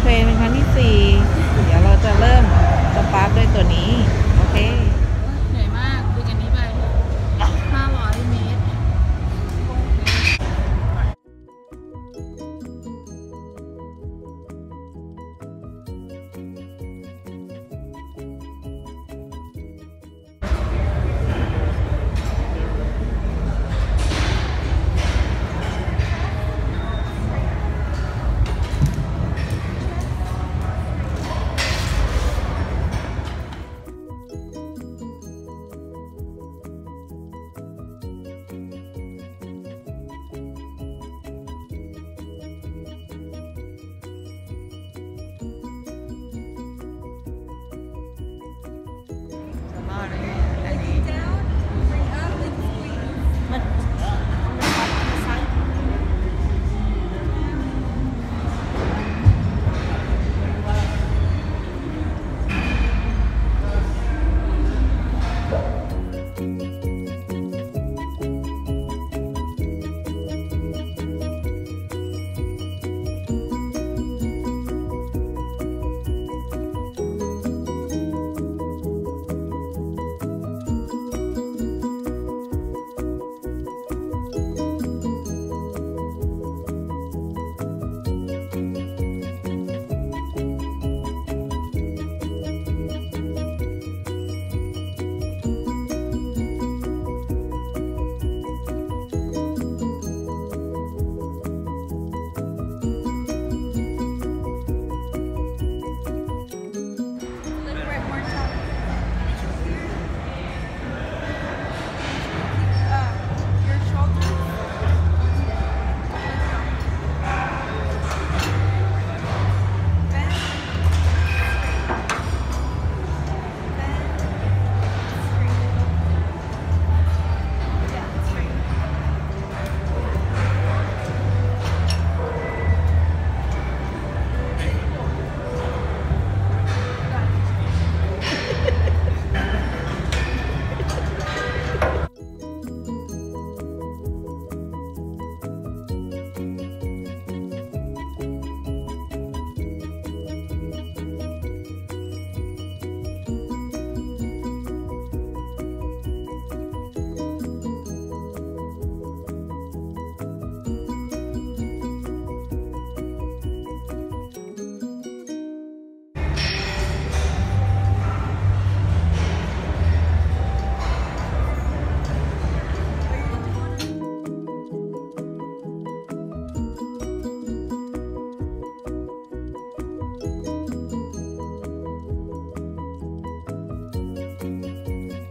รนเป็นครั้งที่4เดี๋ยวเราจะเริ่มสตาร์ทด้วยตัวนี้โอเคเหนื่อยมากดึงอันนี้ไป500 เมตร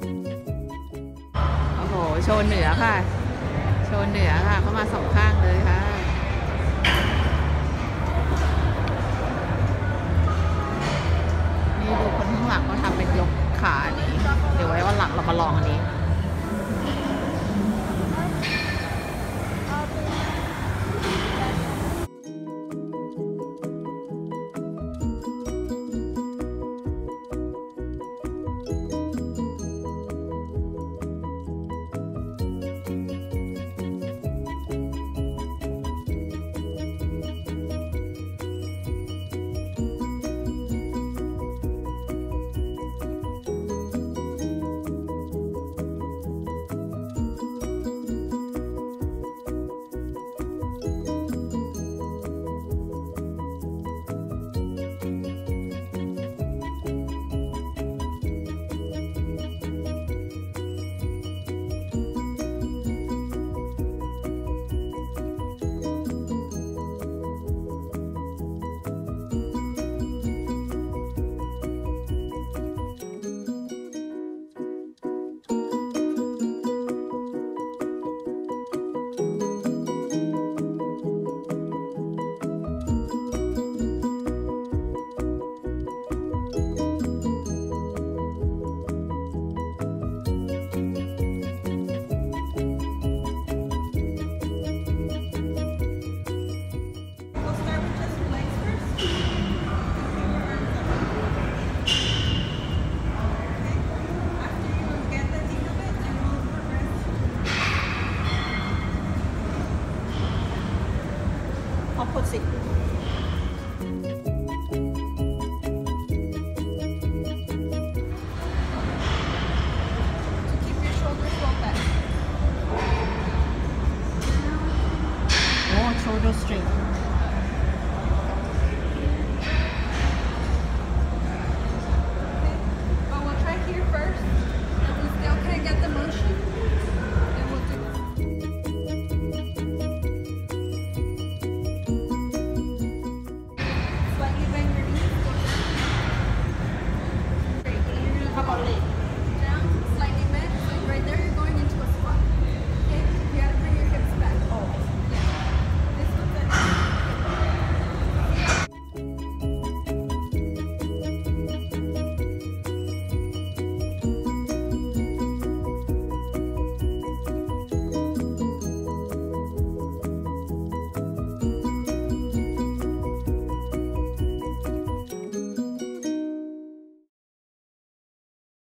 โชว์เหนือค่ะโชว์เหนือค่ะเข้ามา2 ข้างเลยค่ะ